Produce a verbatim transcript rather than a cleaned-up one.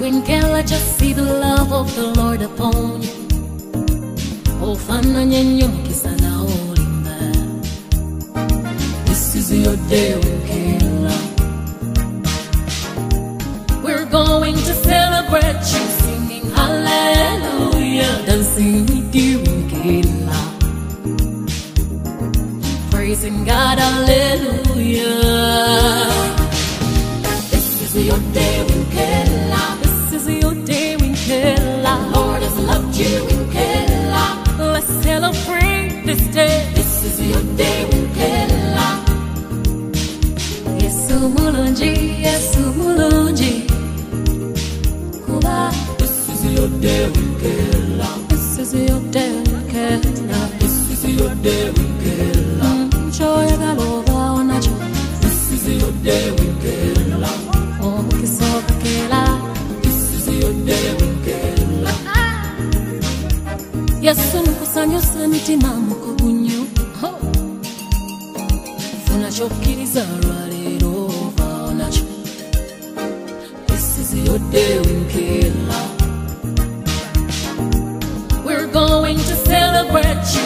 Winkela, just see the love of the Lord upon you. Oh, fana nyenyo kisana olimba. This is your day, Winkela. We're going to celebrate you, singing hallelujah, dancing with you, Winkela. Praising God, hallelujah. This is your day, Winkela. This is your day, Winkela. The Lord has loved you, Winkela. Let's celebrate this day. This is your day, Winkela. Yesu mulungi, Yesu mulungi. Kuba. This is your day, Winkela. This is your day, Winkela. This is your day, Winkela. Joy galova onacho. This is your day, Winkela. Oh, kiso Winkela. This is your day, Winkela. Yesu mukusanyo semitima mukubunyo. Funa chokiriza lwalero ova onacho. This is your day, Winkela. We're going to celebrate you.